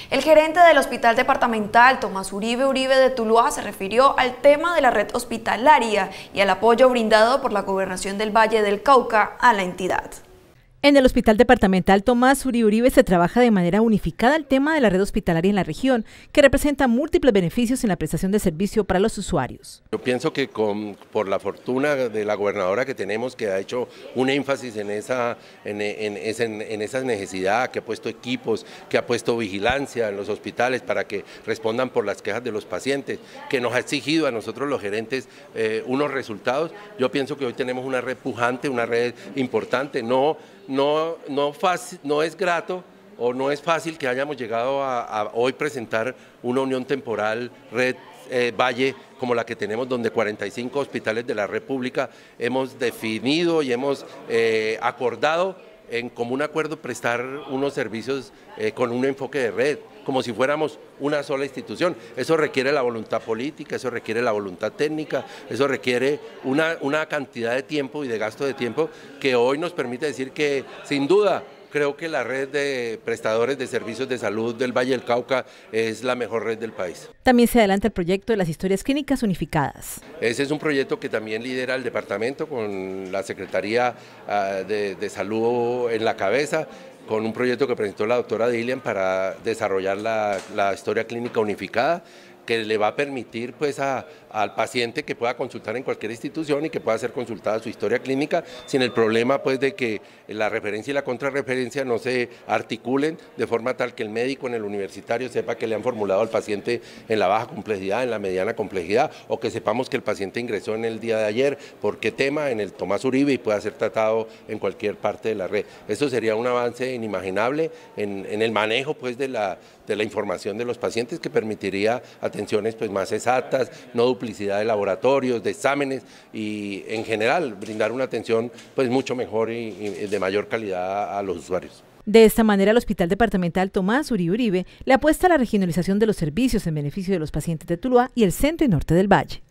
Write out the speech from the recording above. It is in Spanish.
El gerente del Hospital Departamental, Tomás Uribe Uribe de Tuluá, se refirió al tema de la red hospitalaria y al apoyo brindado por la Gobernación del Valle del Cauca a la entidad. En el Hospital Departamental Tomás Uribe Uribe se trabaja de manera unificada el tema de la red hospitalaria en la región, que representa múltiples beneficios en la prestación de servicio para los usuarios. Yo pienso que por la fortuna de la gobernadora que tenemos, que ha hecho un énfasis en esa necesidad, que ha puesto equipos, que ha puesto vigilancia en los hospitales para que respondan por las quejas de los pacientes, que nos ha exigido a nosotros los gerentes unos resultados. Yo pienso que hoy tenemos una red pujante, una red importante. No es grato o no es fácil que hayamos llegado a hoy presentar una unión temporal, red Valle, como la que tenemos, donde 45 hospitales de la red pública hemos definido y hemos acordado en común acuerdo prestar unos servicios con un enfoque de red, como si fuéramos una sola institución. Eso requiere la voluntad política, eso requiere la voluntad técnica, eso requiere una cantidad de tiempo y de gasto de tiempo que hoy nos permite decir que, sin duda, creo que la red de prestadores de servicios de salud del Valle del Cauca es la mejor red del país. También se adelanta el proyecto de las historias clínicas unificadas. Ese es un proyecto que también lidera el departamento con la Secretaría de Salud en la cabeza, con un proyecto que presentó la doctora Dilian para desarrollar la historia clínica unificada, que le va a permitir pues al paciente que pueda consultar en cualquier institución y que pueda ser consultada su historia clínica sin el problema pues de que la referencia y la contrarreferencia no se articulen de forma tal que el médico en el universitario sepa que le han formulado al paciente en la baja complejidad, en la mediana complejidad, o que sepamos que el paciente ingresó en el día de ayer por qué tema en el Tomás Uribe y pueda ser tratado en cualquier parte de la red. Eso sería un avance inimaginable en el manejo pues de la información de los pacientes, que permitiría atenciones pues más exactas, no duplicidad de laboratorios, de exámenes, y en general brindar una atención pues mucho mejor y de mayor calidad a los usuarios. De esta manera, el Hospital Departamental Tomás Uribe Uribe le apuesta a la regionalización de los servicios en beneficio de los pacientes de Tuluá y el centro y norte del Valle.